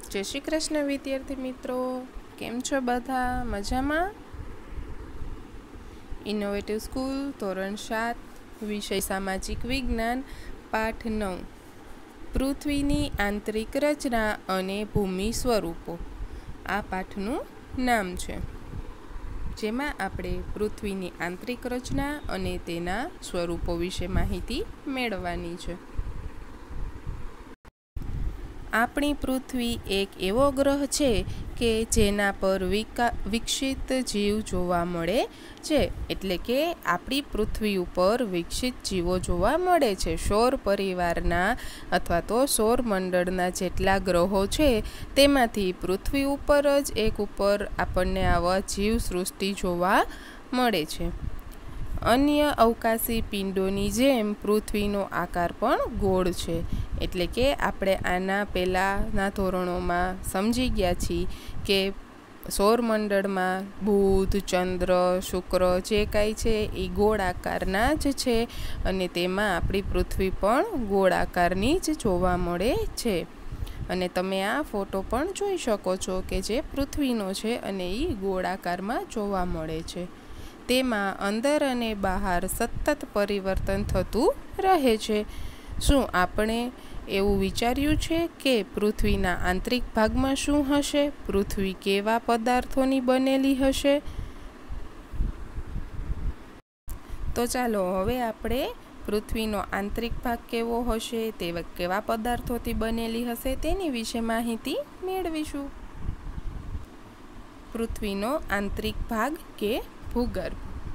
जय श्री कृष्ण विद्यार्थी मित्रों, केम छो बधा मजामां? इनोवेटिव स्कूल धोरण 7 विषय सामाजिक विज्ञान पाठ 9 पृथ्वीनी आंतरिक रचना अने भूमि स्वरूपो आ पाठनुं नाम छे, जेमां आपणे पृथ्वीनी आंतरिक रचना अने तेना स्वरूपो विषे माहिती मेळववानी छे। आपणी पृथ्वी एक एवो ग्रह छे के जेना पर विकसित जीव जोवा मळे छे, एटले के आपणी पृथ्वी उपर विकसित जीवो जोवा मळे छे। सौर परिवारना अथवा तो सौर मंडळना जेटला ग्रहो छे तेमांथी पृथ्वी उपर ज एक उपर आपणने आवा जीव सृष्टि जोवा मळे छे। अन्य अवकाशी पिंडोनी जेम पृथ्वीनो आकार पण गोળ छे, एटले के आपणे आना पहेलाना धोरणोमां समजी गया छीए के सौरमंडळमां बुध, चंद्र, शुक्र जे कांई छे ए गोળ आकारना ज छे अने तेमां आपणी पृथ्वी पण गोળ आकारनी ज जोवा मळे छे। अने तमे आ फोटो पण जोई शको छो के जे पृथ्वीनो छे अने ई गोળ आकारमां जोवा मळे छे। तेमां अंदर अने बहार सतत परिवर्तन थतुं रहे छे। शुं आपणे एवुं विचार्युं छे के पृथ्वीना आंतरिक भागमां शुं हशे? पृथ्वी केवा पदार्थोनी बनेली हशे? तो चालो हवे आपणे पृथ्वीनो आंतरिक भाग केवो हशे, ते केवा पदार्थोथी बनेली हशे तेनी विषे माहिती मेळवीशुं। पृथ्वीनो आंतरिक भाग के भूगर्भ।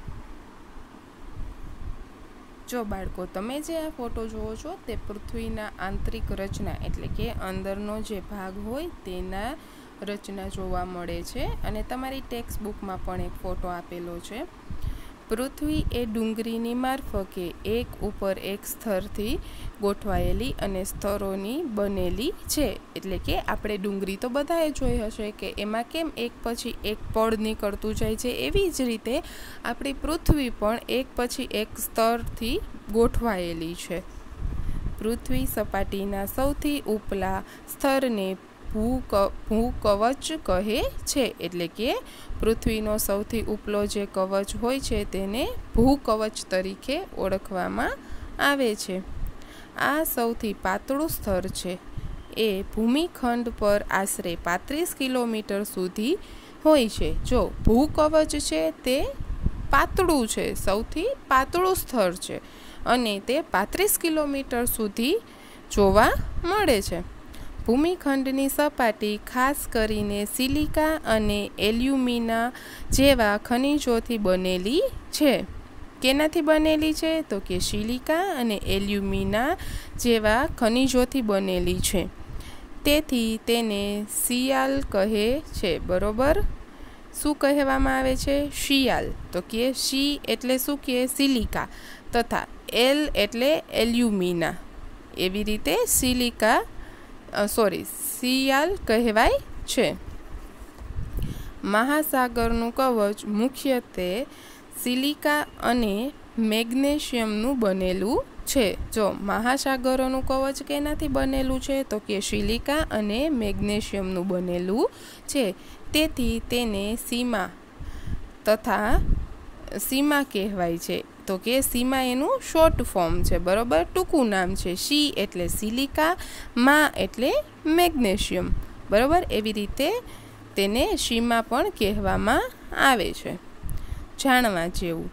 जो बाळको तमे जे आ फोटो जोवो छो ते पृथ्वीना आंतरिक रचना एटले के अंदरनो जे भाग होय तेना रचना जोवा मळे छे। अने तमारी टेक्स्ट बुकमां पण एक फोटो आपेलो छे। पृथ्वी ए डूंगरीनी मार्फके एक उपर एक स्तरथी गोठवायेली अने स्तरोनी बनेली छे। एटले के आपणे डूंगरी तो बधाए जोई हशे के एमां केम एक पछी एक पड़ નીકળતું જાય છે, એવી જ રીતે આપણી પૃથ્વી પણ એક પછી એક સ્તરથી ગોઠવાયેલી છે। પૃથ્વી સપાટીના સૌથી ઉપલા સ્તરને ભૂકવચ કહે છે, એટલે કે પૃથ્વીનો સૌથી ઉપલો જે કવચ હોય છે તેને ભૂકવચ તરીકે ઓળખવામાં આવે છે। આ સૌથી પાતળું સ્તર છે, એ ભૂમિખંડ પર આશરે 35 કિલોમીટર સુધી હોય છે। જો ભૂકવચ છે તે પાતળું છે, સૌથી પાતળું સ્તર છે અને તે 35 કિલોમીટર સુધી જોવા મળે છે। ભૂમિખંડની સપાટી ખાસ કરીને સિલિકા અને એલ્યુમિના જેવા ખનિજોથી બનેલી છે। કેનાથી બનેલી છે? તો કે સિલિકા અને એલ્યુમિના જેવા ખનિજોથી બનેલી છે। તેથી તેને સિયાલ કહે છે, બરોબર? શું કહેવામાં આવે છે? શિયાલ। તો કે સી એટલે શું કે સિલિકા તથા એલ એટલે એલ્યુમિના, એવી રીતે સિયાલ કહેવાય છે। મહાસાગરનું કવચ મુખ્યત્વે સિલિકા અને મેગ્નેશિયમનું બનેલું છે। જો મહાસાગરોનું કવચ કેનાથી બનેલું છે? તો કે સિલિકા અને મેગ્નેશિયમનું બનેલું છે। તેથી તેને સીમા તથા સીમા કહેવાય છે। તો કે સીમા એનું શોર્ટ ફોર્મ છે, બરોબર? ટૂંકું નામ છે। સી એટલે સિલિકા, मा એટલે મેગ્નેશિયમ, બરોબર? એવી રીતે તેને સીમા પણ કહેવામાં આવે છે। જાણવા જેવું।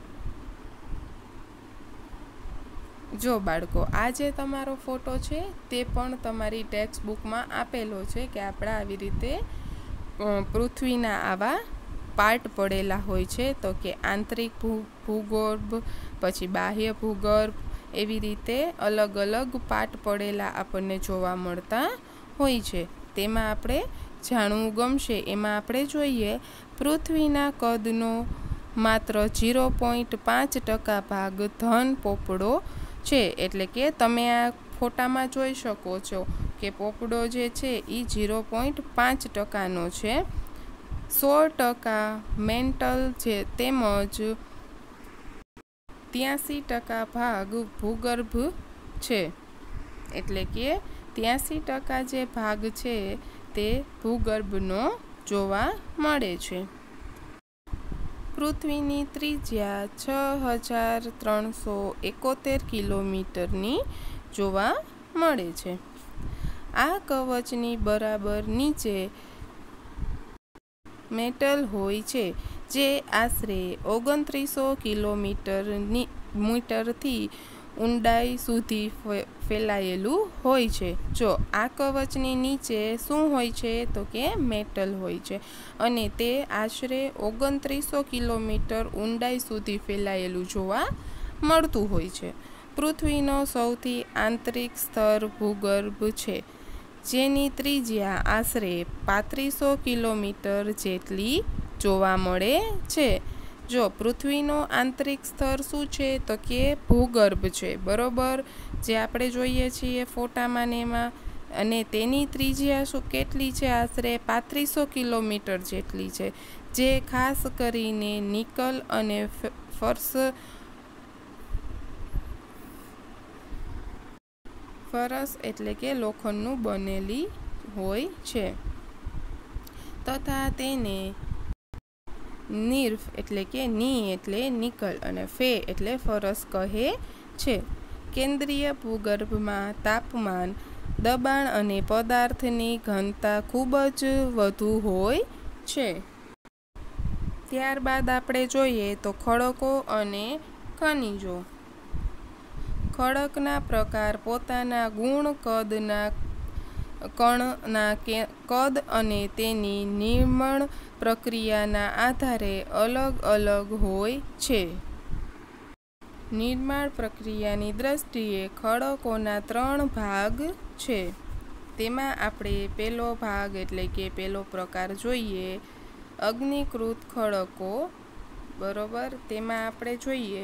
જો બાળકો આ જે તમારો ફોટો છે તે પણ તમારી ટેક્સ્ટ બુકમાં આપેલો છે કે આપણા આવી રીતે પૃથ્વીના આવા પાર્ટ પડેલા હોય છે, તો કે આંતરિક ભૂગર્ભ, પછી બાહ્ય ભૂગર્ભ, એવી રીતે અલગ અલગ પાર્ટ પડેલા આપણને જોવા મળતા હોય છે। તેમાં આપણે જાણવું ગમશે। એમાં આપણે જોઈએ પૃથ્વીના કદનો માત્ર 0.5% ભાગ ધન પોપડો છે। એટલે કે તમે આ ફોટામાં જોઈ શકો છો કે પોપડો જે છે એ 0.5%નો છે। 100% મેન્ટલ છે, તેમજ 83% ભાગ ભૂગર્ભ છે। એટલે કે 83% જે ભાગ છે તે ભૂગર્ભનો જોવા મળે છે. પૃથ્વીની ત્રિજ્યા 6371 કિલોમીટરની જોવા મળે છે. આ કવચની બરાબર નીચે મેટલ હોય છે, જે આશરે 2900 મીટરથી ઊંડાઈ સુધી ફેલાયેલું હોય છે. જો આ કવચની નીચે શું હોય છે તો કે મેટલ હોય છે, અને તે આશરે 2900 કિલોમીટર ઊંડાઈ સુધી ફેલાયેલું જોવા મળતું હોય છે. પૃથ્વીનો સૌથી આંતરિક સ્તર ભૂગર્ભ છે, જેની ત્રિજ્યા આશરે 3500 કિલોમીટર જેટલી જોવા મળે છે. જો પૃથ્વીનો આંતરિક સ્તર શું છે તો કે ભૂગર્ભ છે, બરોબર, જે આપણે જોઈએ છીએ ફોટામાં ને એમાં, અને તેની ત્રિજ્યા શું કેટલી છે? આશરે 3500 કિલોમીટર જેટલી છે, જે ખાસ કરીને નિકલ અને ફરસ એટલે કે લોખંડનું બનેલી હોય છે, તથા તેને નિર્ફ એટલે કે નિકલ અને ફે એટલે ફરસ કહે છે. કેન્દ્રીય ભૂગર્ભમાં તાપમાન, દબાણ અને પદાર્થની ઘનતા ખૂબ જ વધુ હોય છે. ત્યારબાદ આપણે જોઈએ તો ખડકો અને ખનિજો. ખડકના પ્રકાર પોતાના ગુણ, કણના કદ અને તેની નિર્માણ પ્રક્રિયાના આધારે અલગ અલગ હોય છે. નિર્માણ પ્રક્રિયાની દ્રષ્ટિએ ખડકોના 3 ભાગ છે. તેમાં આપણે પહેલો ભાગ એટલે કે પહેલો પ્રકાર જોઈએ અગ્નિકૃત ખડકો, બરોબર. તેમાં આપણે જોઈએ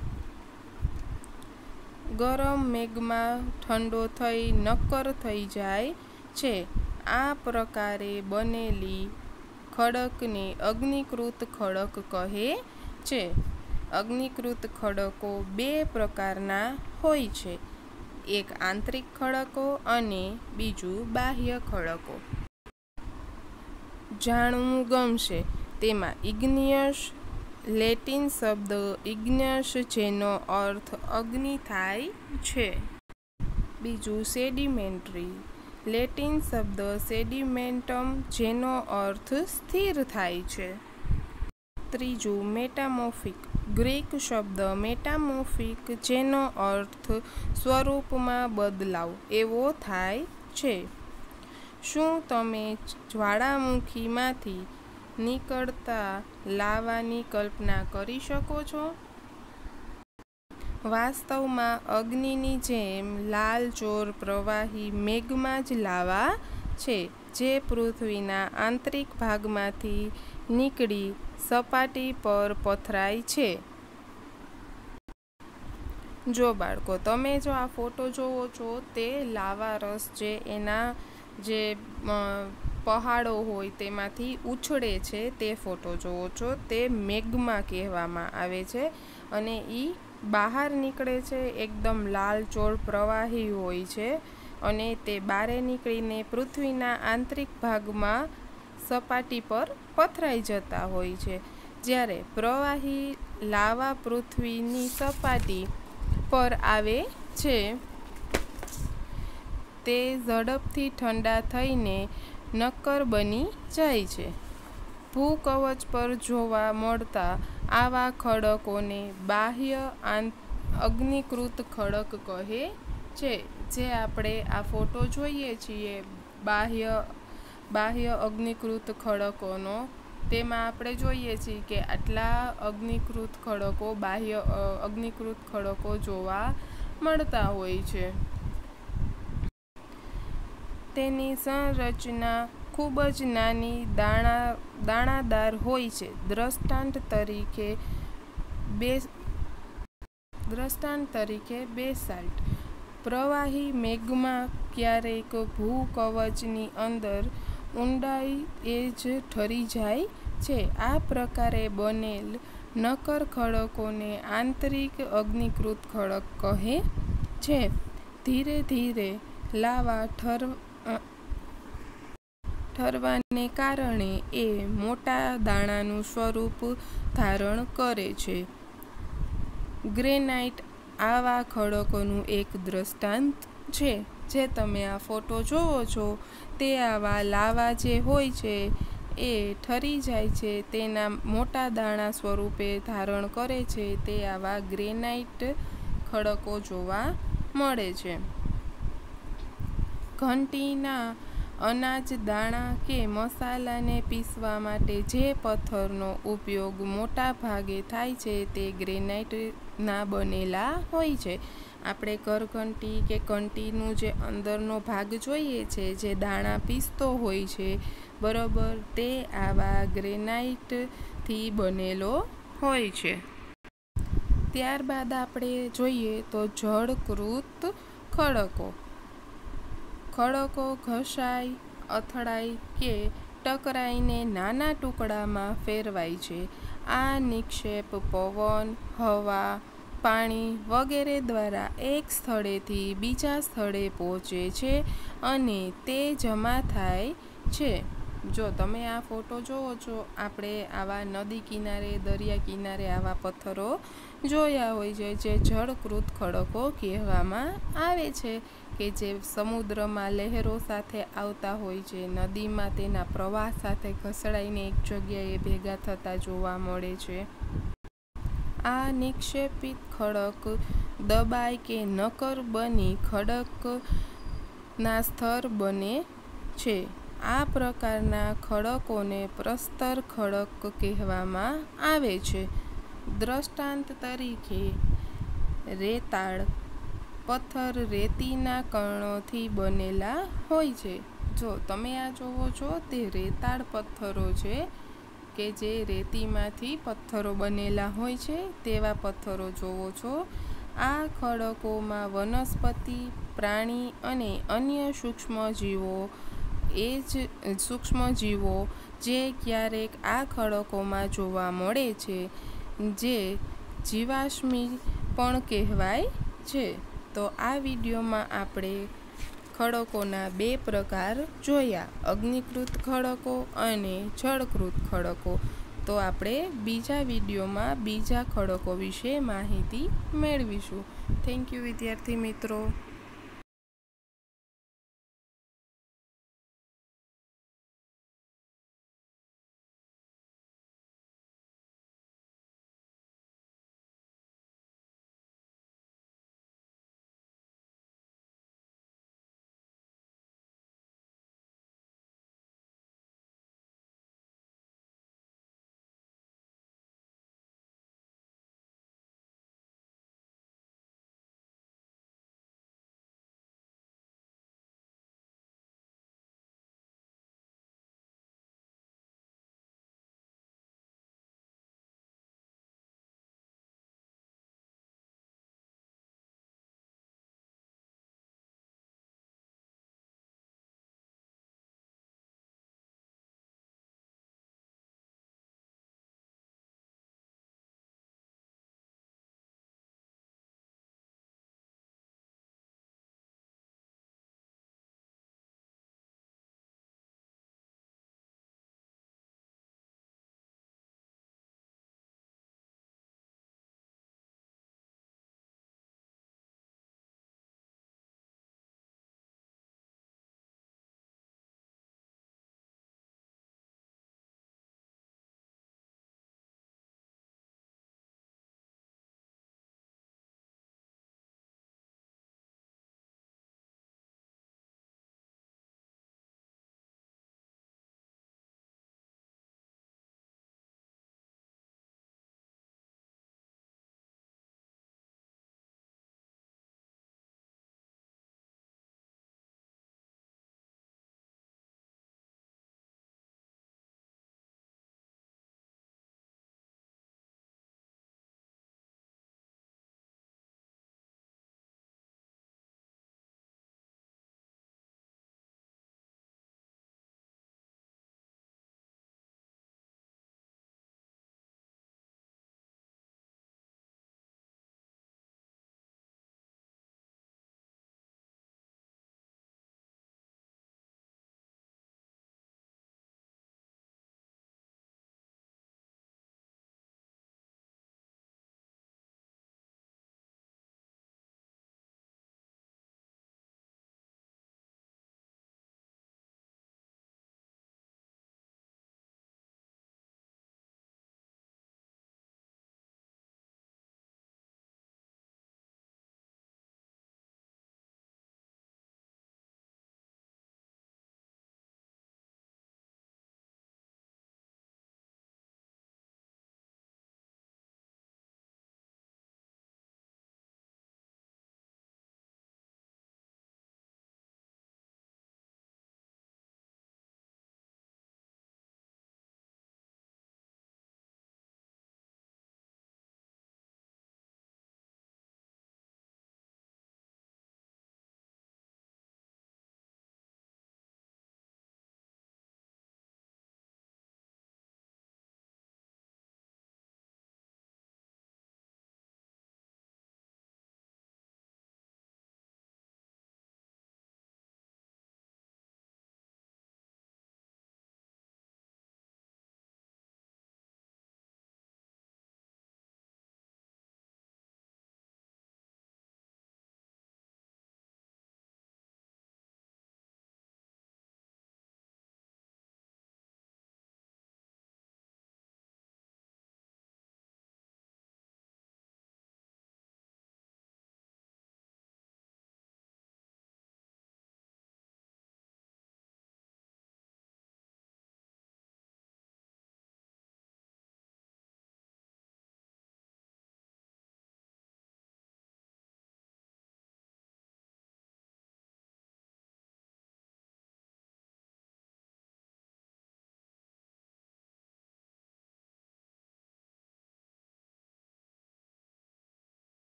ગરમ મેગ્મા ઠંડો થઈ નક્કર થઈ જાય છે. આ પ્રકારે બનેલી ખડકને અગ્નિકૃત ખડક કહે છે. અગ્નિકૃત ખડકો 2 પ્રકારના હોય છે, એક આંતરિક ખડકો અને બીજું બાહ્ય ખડકો. જાણવું ગમશે તેમાં ઇગ્નિયસ, લેટિન શબ્દ ઇગ્નિયસ જેનો અર્થ અગ્નિ થાય છે. બીજું સેડિમેન્ટરી, લેટિન શબ્દ સેડિમેન્ટમ જેનો અર્થ સ્થિર થાય છે. ત્રીજું મેટામોર્ફિક, ગ્રીક શબ્દ મેટામોર્ફિક જેનો અર્થ સ્વરૂપમાં બદલાવ એવો થાય છે. શું તમે જ્વાળામુખીમાંથી નીકળતા લાવાની કલ્પના કરી શકો છો? વાસ્તવમાં અગ્નિની જેમ લાલચોળ પ્રવાહી મેગ્મા જ લાવા છે, જે પૃથ્વીના આંતરિક ભાગમાંથી નીકળી સપાટી પર પથરાય છે. જો બાળકો, તમે જો આ ફોટો જોવો છો તે લાવા રસ જે એના જે પહાડો હોય તેમાંથી ઉછળે છે તે ફોટો જોવો છો. તે મેગ્મા કહેવામાં આવે છે, અને એ બહાર નીકળે છે, એકદમ લાલચોળ પ્રવાહી હોય છે, અને તે બારે નીકળીને પૃથ્વીના આંતરિક ભાગમાં સપાટી પર પથરાઈ જતા હોય છે. જ્યારે પ્રવાહી લાવા પૃથ્વીની સપાટી પર આવે છે, તે ઝડપથી ઠંડા થઈને નક્કર બની જાય છે. ભૂકવચ પર જોવા મળતા આવા ખડકોને બાહ્ય અગ્નિકૃત ખડક કહે છે. જે આપણે આ ફોટો જોઈએ છીએ બાહ્ય અગ્નિકૃત ખડકોનો, તેમાં આપણે જોઈએ છીએ કે આટલા અગ્નિકૃત ખડકો, બાહ્ય અગ્નિકૃત ખડકો જોવા મળતા હોય છે. તેની સંરચના ખૂબ જ નાની દાણાદાર હોય છે. દ્રષ્ટાંત તરીકે બેસાલ્ટ. પ્રવાહી મેગ્મા ક્યારેક ભૂકવચની અંદર ઊંડાઈ એ જ ઠરી જાય છે. આ પ્રકારે બનેલ નક્કર ખડકોને આંતરિક અગ્નિકૃત ખડક કહે છે. ધીરે ધીરે લાવા ઠરવાને કારણે એ મોટા દાણાનું સ્વરૂપ ધારણ કરે છે. ગ્રેનાઇટ આવા ખડકોનું એક દ્રષ્ટાંત છે. જે તમે આ ફોટો જોવો છો તે આવા લાવા જે હોય છે એ ઠરી જાય છે, તેના મોટા દાણા સ્વરૂપે ધારણ કરે છે, તે આવા ગ્રેનાઇટ ખડકો જોવા મળે છે. ઘંટીના અનાજ દાણા કે મસાલાને પીસવા માટે જે પથ્થરનો ઉપયોગ મોટા ભાગે થાય છે તે ગ્રેનાઇટના બનેલા હોય છે. આપણે ઘરઘંટી કે ઘંટીનું જે અંદરનો ભાગ જોઈએ છે, જે દાણા પીસતો હોય છે, બરોબર, તે આવા ગ્રેનાઇટથી બનેલો હોય છે. ત્યારબાદ આપણે જોઈએ તો જળકૃત ખડકો. ખડકો ઘસાય, અથડાય કે ટકરાઈને નાના ટુકડામાં ફેરવાય છે. આ નિક્ષેપ પવન, હવા, પાણી વગેરે દ્વારા એક સ્થળેથી બીજા સ્થળે પહોંચે છે અને તે જમા થાય છે. જો તમે આ ફોટો જોવો છો, આપણે આવા નદી કિનારે, દરિયા કિનારે આવા પથ્થરો જોયા હોય છે, જે જળકૃત ખડકો કહેવામાં આવે છે, કે જે સમુદ્રમાં લહેરો સાથે આવતા હોય છે, નદીમાં તેના પ્રવાહ સાથે ઘસડાઈને એક જગ્યાએ ભેગા થતા જોવા મળે છે. આ નિક્ષેપિત ખડક દબાય કે નક્કર બની ખડકના સ્તર બને છે. આ પ્રકારના ખડકોને પ્રસ્તર ખડક કહેવામાં આવે છે. દ્રષ્ટાંત તરીકે રેતાળ પથ્થર રેતીના કણોથી બનેલા હોય છે. જો તમે આ જોવો છો તે રેતાળ પથ્થરો છે, કે જે રેતીમાંથી પથ્થરો બનેલા હોય છે, તેવા પથ્થરો જોવો છો. આ ખડકોમાં વનસ્પતિ, પ્રાણી અને અન્ય સૂક્ષ્મજીવો જે ક્યારેક આ ખડકોમાં જોવા મળે છે, જે જીવાશ્મી પણ કહેવાય છે. તો આ વિડીયોમાં આપણે ખડકોના 2 પ્રકાર જોયા, અગ્નિકૃત ખડકો અને જળકૃત ખડકો. તો આપણે બીજા વિડીયોમાં બીજા ખડકો વિશે માહિતી મેળવીશું. થેન્ક યુ વિદ્યાર્થી મિત્રો.